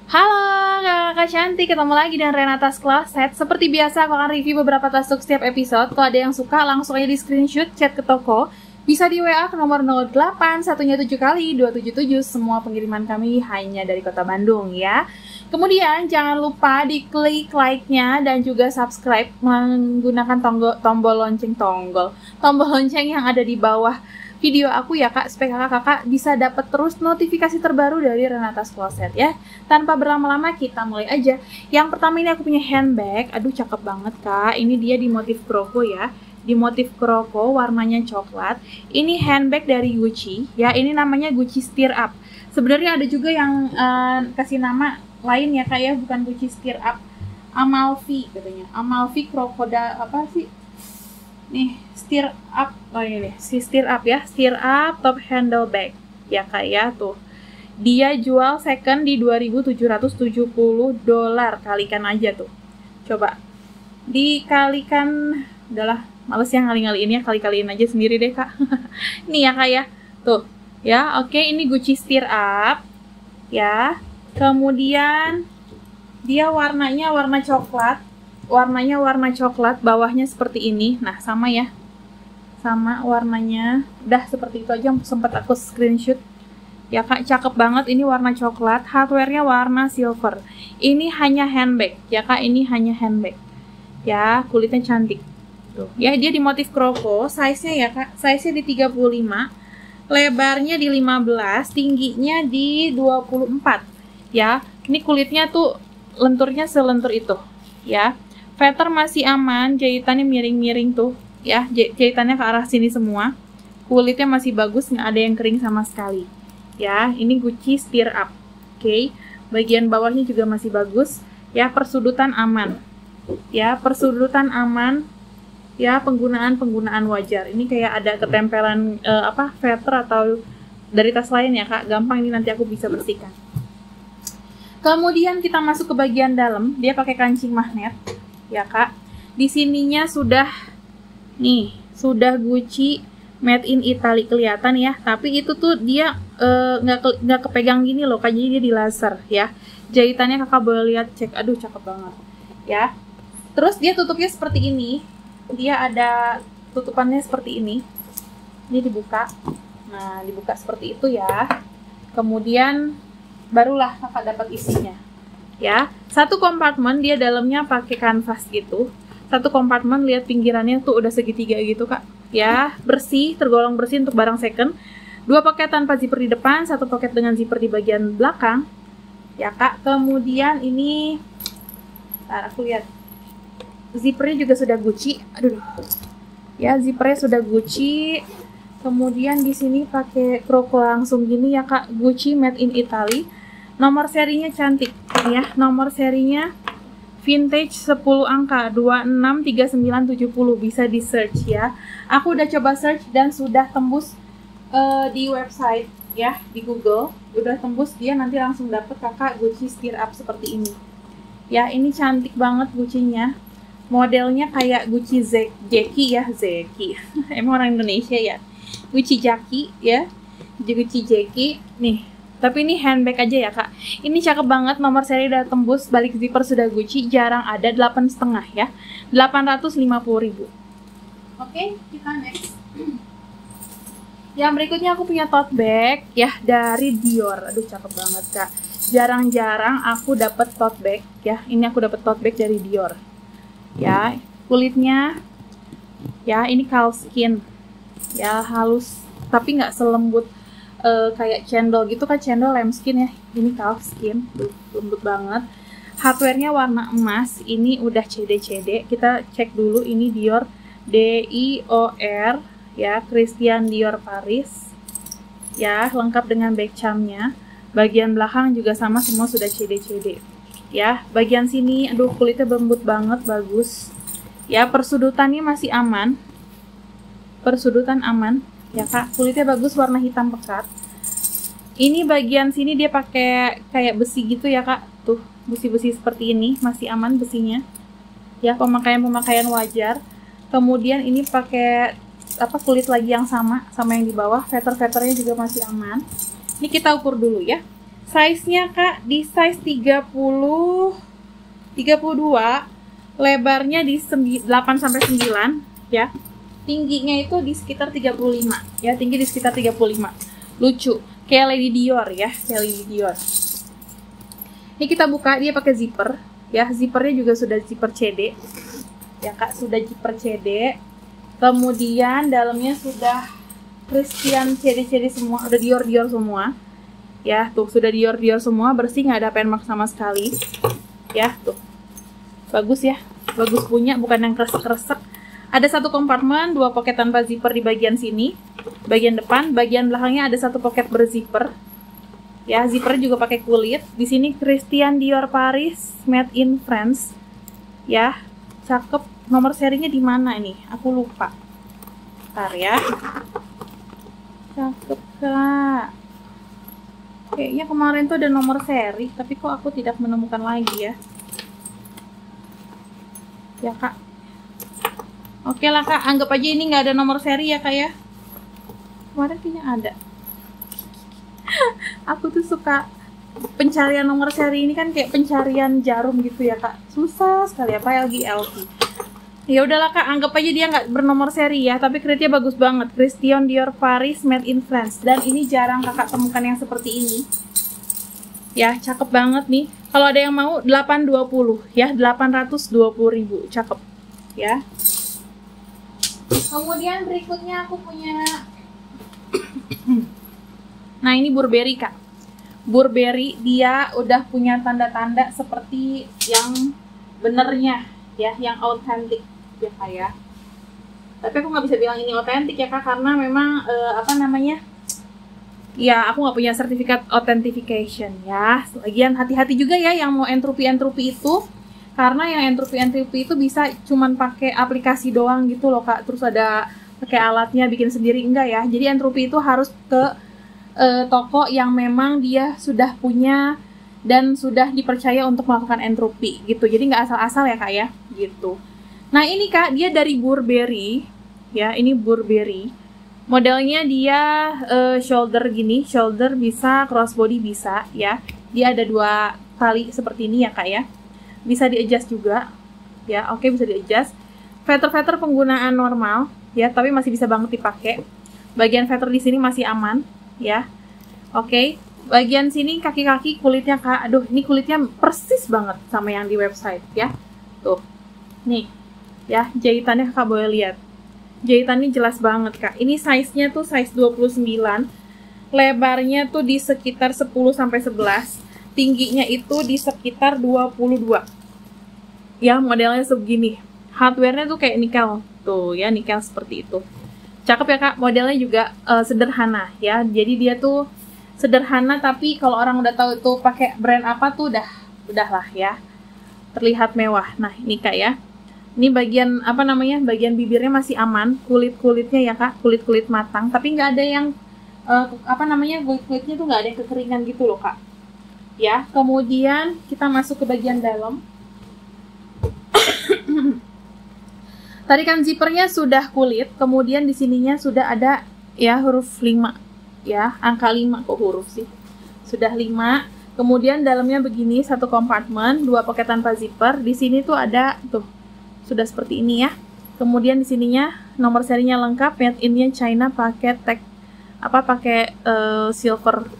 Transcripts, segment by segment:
Halo kakak cantik, ketemu lagi dengan Renatas Closet. Seperti biasa aku akan review beberapa tas untuk setiap episode. Kalau ada yang suka langsung aja di screenshot, chat ke toko. Bisa di WA ke nomor 08 satunya 7 kali 277. Semua pengiriman kami hanya dari kota Bandung ya. Kemudian jangan lupa diklik like-nya dan juga subscribe menggunakan tombol lonceng yang ada di bawah video aku ya kak, supaya kakak-kakak bisa dapat terus notifikasi terbaru dari Renatas Closet ya. Tanpa berlama-lama kita mulai aja. Yang pertama ini aku punya handbag, aduh cakep banget kak. Ini dia di motif kroko ya, di motif kroko warnanya coklat. Ini handbag dari Gucci ya, ini namanya Gucci Stir Up. Sebenarnya ada juga yang kasih nama lain ya kak ya, bukan Gucci Stir Up, Amalfi katanya, Amalfi Crocodile apa sih? Nih, Stir Up, oh ini si Stir Up ya, Stir Up top handle bag ya kak ya, tuh dia jual second di $2.770, kalikan aja tuh, coba dikalikan, udahlah males yang ngali-ngaliin ya, kali-kaliin aja sendiri deh kak. Nih ya kak ya, tuh ya, oke, ini Gucci Stir Up ya, kemudian dia warnanya warna coklat, bawahnya seperti ini. Nah sama ya, sama warnanya, udah seperti itu aja, sempat aku screenshot ya kak, cakep banget. Ini warna coklat, hardware-nya warna silver. Ini hanya handbag ya kak, ini hanya handbag ya, kulitnya cantik tuh ya. Dia di motif kroko, size-nya ya kak, size-nya di 35, lebarnya di 15, tingginya di 24 ya. Ini kulitnya tuh lenturnya selentur itu ya. Feather masih aman, jahitannya miring-miring tuh ya, jahitannya ke arah sini semua. Kulitnya masih bagus, nggak ada yang kering sama sekali ya. Ini Gucci Stir Up, oke. Bagian bawahnya juga masih bagus ya, persudutan aman ya, persudutan aman ya, penggunaan wajar. Ini kayak ada ketempelan feather atau dari tas lain ya kak, gampang ini nanti aku bisa bersihkan. Kemudian kita masuk ke bagian dalam, dia pakai kancing magnet ya kak. Di sininya sudah nih, sudah Gucci made in Italy kelihatan ya, tapi itu tuh dia nggak kepegang gini loh kak, jadi dia di laser ya. Jahitannya kakak boleh lihat, cek, aduh cakep banget ya. Terus dia tutupnya seperti ini, dia ada tutupannya seperti ini dibuka, nah dibuka seperti itu ya. Kemudian barulah kakak dapat isinya ya. Satu kompartemen, dia dalamnya pakai kanvas gitu. Satu kompartemen, lihat pinggirannya tuh udah segitiga gitu kak ya, bersih, tergolong bersih untuk barang second. Dua poket tanpa zipper di depan, satu poket dengan zipper di bagian belakang ya kak. Kemudian ini, aku lihat zippernya juga sudah Gucci, aduh ya, zippernya sudah Gucci. Kemudian di sini pakai kroko langsung gini ya kak, Gucci made in Italy. Nomor serinya cantik ya, nomor serinya vintage 10 angka 263970, bisa di search ya. Aku udah coba search dan sudah tembus di website ya, di Google udah tembus, dia nanti langsung dapet kakak Gucci Stir Up seperti ini ya. Ini cantik banget Gucci-nya, modelnya kayak Gucci Jackie ya, Zeki emang orang Indonesia ya, Gucci Jackie ya, Gucci Jackie nih. Tapi ini handbag aja ya kak. Ini cakep banget, nomor seri udah tembus, balik zipper sudah Gucci, jarang ada, 8,5 ya, 850.000. Oke, kita next. Yang berikutnya aku punya tote bag ya, dari Dior. Aduh cakep banget kak, jarang-jarang aku dapet tote bag ya. Ini aku dapet tote bag dari Dior ya. Kulitnya ya, ini calfskin ya, halus tapi nggak selembut kayak cendol gitu kan, cendol lambskin ya, ini calfskin, lembut banget. Hardware-nya warna emas, ini udah CD. Kita cek dulu, ini Dior DIOR ya, Christian Dior Paris ya, lengkap dengan back charm-nya. Bagian belakang juga sama, semua sudah CD ya. Bagian sini, aduh kulitnya lembut banget, bagus ya. Persudutannya masih aman, persudutan aman ya kak, kulitnya bagus, warna hitam pekat. Ini bagian sini dia pakai kayak besi gitu ya kak, tuh besi-besi seperti ini, masih aman besinya ya, pemakaian wajar. Kemudian ini pakai kulit lagi yang sama yang di bawah, feather-feathernya juga masih aman. Ini kita ukur dulu ya. Size-nya Kak di size 32, lebarnya di 8 sampai 9 ya. Tingginya itu di sekitar 35 ya, tinggi di sekitar 35. Lucu, kayak Lady Dior ya, kayak Lady Dior. Ini kita buka, dia pakai zipper ya, zippernya juga sudah zipper CD ya Kak, sudah zipper CD. Kemudian dalamnya sudah Christian CD semua, udah Dior semua ya, tuh sudah Dior semua, bersih, nggak ada penmark sama sekali ya. Tuh bagus ya, bagus punya, bukan yang kresek-kresek. Ada satu kompartemen, 2 poket tanpa zipper di bagian sini, bagian depan. Bagian belakangnya ada satu poket berzipper ya, zipper juga pakai kulit. Di sini Christian Dior Paris made in France ya, cakep. Nomor serinya di mana ini, aku lupa, ntar ya. Cakep Kak. Kayaknya kemarin tuh ada nomor seri, tapi kok aku tidak menemukan lagi ya. Ya Kak. Oke lah Kak, anggap aja ini nggak ada nomor seri ya Kak ya. Kemarin kayaknya ada. Aku tuh suka pencarian nomor seri ini kan kayak pencarian jarum gitu ya Kak. Susah sekali, apa lagi LP. Ya udahlah Kak, anggap aja dia nggak bernomor seri ya, tapi kreditnya bagus banget. Christian Dior Paris made in France, dan ini jarang Kakak temukan yang seperti ini. Ya, cakep banget nih. Kalau ada yang mau 820 ya, 820.000, cakep ya. Kemudian berikutnya aku punya nah, ini Burberry Kak. Burberry dia udah punya tanda-tanda seperti yang benernya ya, yang autentik ya Kak ya. Tapi aku nggak bisa bilang ini otentik ya Kak, karena memang apa namanya, ya aku nggak punya sertifikat authentication ya. Lagian hati-hati juga ya yang mau entropy itu, karena yang entropy itu bisa cuman pakai aplikasi doang gitu loh Kak, terus ada pakai alatnya bikin sendiri, enggak ya. Jadi entropy itu harus ke toko yang memang dia sudah punya dan sudah dipercaya untuk melakukan entropy gitu. Jadi nggak asal-asal ya Kak ya, gitu. Nah ini Kak, dia dari Burberry ya, ini Burberry. Modelnya dia shoulder gini, shoulder bisa, crossbody bisa ya. Dia ada 2 tali seperti ini ya Kak ya. Bisa di-adjust juga ya, oke, bisa di-adjust. Feather penggunaan normal ya, tapi masih bisa banget dipakai. Bagian feather di sini masih aman ya. Oke. Bagian sini kaki-kaki kulitnya Kak, aduh ini kulitnya persis banget sama yang di website ya. Tuh, nih ya, jahitannya Kakak boleh lihat. Jahitannya jelas banget Kak. Ini size-nya tuh size 29. Lebarnya tuh di sekitar 10 sampai 11. Tingginya itu di sekitar 22. Ya, modelnya segini. Hardware-nya tuh kayak nikel. Tuh ya, nikel seperti itu. Cakep ya Kak, modelnya juga sederhana ya. Jadi dia tuh sederhana, tapi kalau orang udah tahu itu pakai brand apa tuh udahlah ya. Terlihat mewah. Nah, ini Kak ya. Ini bagian apa namanya, bagian bibirnya masih aman, kulitnya ya Kak, kulit matang, tapi nggak ada yang apa namanya, kulitnya tuh nggak ada yang kekeringan gitu loh Kak ya. Kemudian kita masuk ke bagian dalam. Tadi kan zippernya sudah kulit, kemudian di sininya sudah ada ya huruf 5 ya, angka 5 kok huruf sih, sudah 5. Kemudian dalamnya begini, satu kompartemen, 2 poket tanpa zipper. Di sini tuh ada tuh, sudah seperti ini ya. Kemudian di sininya nomor serinya lengkap, made in China, pakai tag apa, pakai silver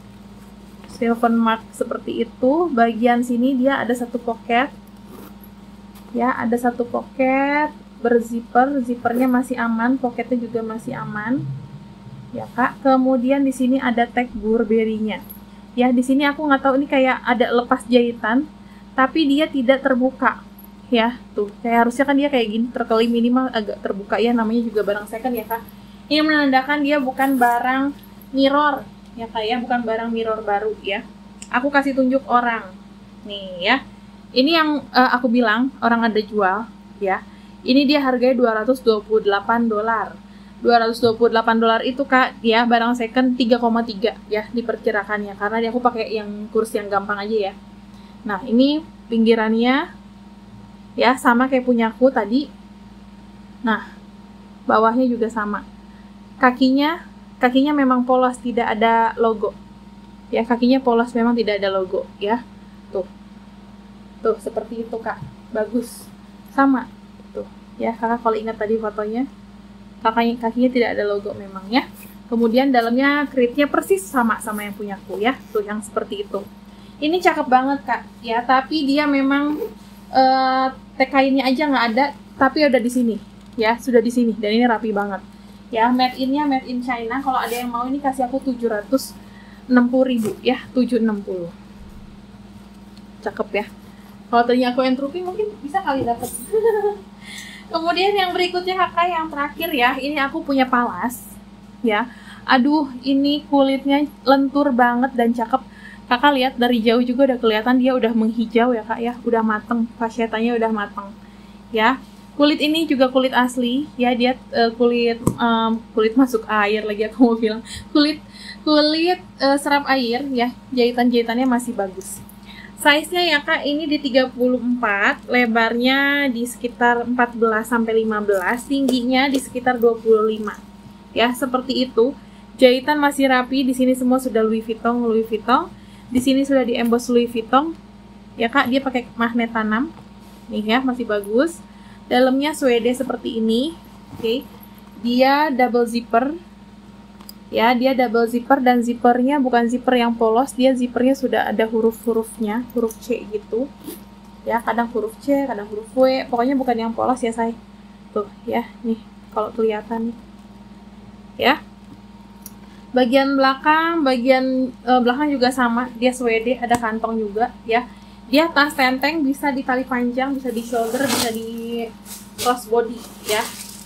mark seperti itu. Bagian sini dia ada satu poket ya, ada satu poket berzipper, zippernya masih aman, poketnya juga masih aman ya Kak. Kemudian di sini ada tag Burberry-nya ya. Di sini aku nggak tahu, ini kayak ada lepas jahitan tapi dia tidak terbuka ya. Tuh, kayak harusnya kan dia kayak gini, terkelim, minimal agak terbuka ya, namanya juga barang second ya Kak. Ini menandakan dia bukan barang mirror ya Kak ya, bukan barang mirror baru ya. Aku kasih tunjuk orang nih ya. Ini yang aku bilang orang ada jual ya. Ini dia harganya $228. $228 itu Kak ya, barang second 3,3 ya diperkirakannya, karena dia aku pakai yang kurs yang gampang aja ya. Nah, ini pinggirannya ya sama kayak punyaku tadi. Nah, bawahnya juga sama. Kakinya memang polos, tidak ada logo Ya, kakinya polos, memang tidak ada logo ya. Tuh. Tuh, seperti itu, Kak. Bagus. Sama. Tuh, ya, Kakak kalau ingat tadi fotonya, kakinya tidak ada logo memang ya. Kemudian dalamnya kritnya persis sama yang punyaku ya. Tuh, yang seperti itu. Ini cakep banget, Kak. Ya, tapi dia memang tag kainnya aja nggak ada, tapi udah di sini. Ya, sudah di sini dan ini rapi banget. Ya, made in China. Kalau ada yang mau ini kasih aku 760.000 ya, 760. Cakep ya. Kalau tadinya aku entropy mungkin bisa kali dapet. Kemudian yang berikutnya Kakak, yang terakhir ya, ini aku punya Palas ya. Aduh, ini kulitnya lentur banget dan cakep. Kakak lihat dari jauh juga udah kelihatan dia udah menghijau ya, Kak ya, udah mateng, fasetanya udah mateng ya. Kulit ini juga kulit asli ya, dia kulit masuk air lagi aku mau bilang. Kulit serap air ya, jahitan-jahitannya masih bagus. Size-nya ya, Kak, ini di 34, lebarnya di sekitar 14 sampai 15, tingginya di sekitar 25. Ya, seperti itu. Jahitan masih rapi, di sini semua sudah Louis Vuitton. Di sini sudah di emboss Louis Vuitton. Ya, Kak, dia pakai magnet tanam. Nih ya, masih bagus. Dalamnya suede seperti ini. Oke. Dia double zipper. Ya, dia double zipper dan zippernya bukan zipper yang polos, dia zippernya sudah ada huruf-hurufnya, huruf C gitu. Ya, kadang huruf C, kadang huruf W, pokoknya bukan yang polos ya, say. Tuh, ya, nih kalau kelihatan. Ya. Bagian belakang juga sama, dia suede, ada kantong juga, ya. Dia tas tenteng, bisa di tali panjang, bisa di shoulder, bisa di crossbody, ya.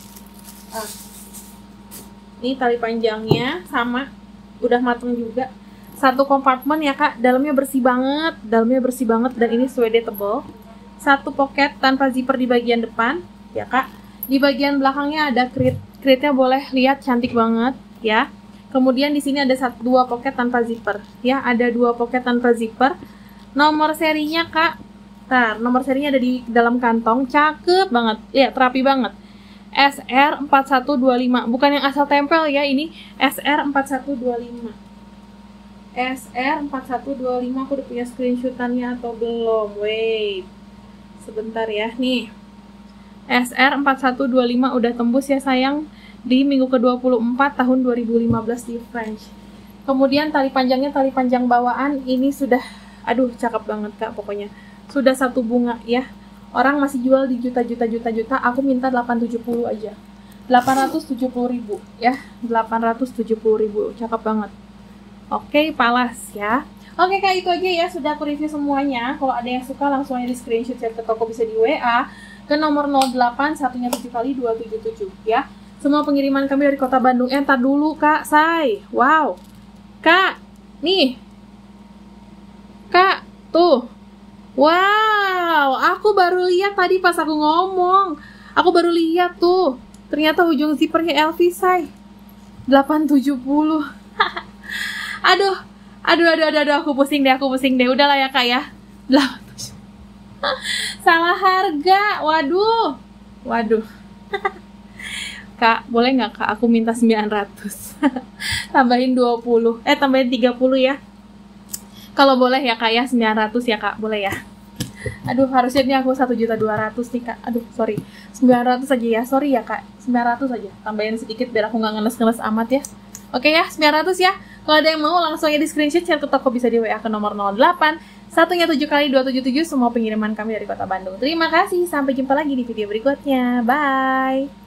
Ini tali panjangnya sama, udah mateng juga. Satu kompartemen ya, Kak, dalamnya bersih banget dan ini suede tebal. Satu pocket tanpa zipper di bagian depan, ya, Kak. Di bagian belakangnya ada kritnya, boleh lihat cantik banget, ya. Kemudian di sini ada dua pocket tanpa zipper, ya, ada dua pocket tanpa zipper. Nomor serinya, Kak, nomor serinya ada di dalam kantong, cakep banget, ya, terapi banget. SR4125, bukan yang asal tempel ya, ini SR4125. SR4125, aku udah punya screenshotannya atau belum? Wait, sebentar ya, nih. SR4125 udah tembus ya, sayang, di minggu ke-24 tahun 2015 di French. Kemudian tali panjangnya, tali panjang bawaan, ini sudah, aduh, cakep banget, Kak, pokoknya. Sudah satu bunga ya. Orang masih jual di juta, aku minta 870 aja. 870.000 ya, 870.000, cakep banget. Oke, Palas ya. Oke, Kak, itu aja ya, sudah aku review semuanya. Kalau ada yang suka langsung aja di screenshot, share ke toko, bisa di WA ke nomor 08 1-nya 7 kali 277 ya. Semua pengiriman kami dari Kota Bandung. Entar dulu, Kak, say. Wow. Kak, nih. Kak, tuh. Wow, aku baru lihat tadi pas aku ngomong. Aku baru lihat tuh. Ternyata ujung zippernya LV, say. 870. Aduh, aku pusing deh, Udahlah ya, Kak ya. 870. Salah harga. Waduh. Kak, boleh nggak, Kak? Aku minta 900. Tambahin 20. Tambahin 30 ya. Kalau boleh ya, Kak ya, 900 ya, Kak, boleh ya. Aduh, harusnya ini aku 1.200.000 nih, Kak. Aduh, sorry. 900 aja ya, sorry ya, Kak. 900 aja. Tambahin sedikit biar aku nggak ngeles-ngeles amat ya. Oke ya, 900 ya. Kalau ada yang mau langsung aja di screenshot, share ke toko, bisa di WA ke nomor 08 1-nya 7 kali 277. Semua pengiriman kami dari Kota Bandung. Terima kasih, sampai jumpa lagi di video berikutnya. Bye.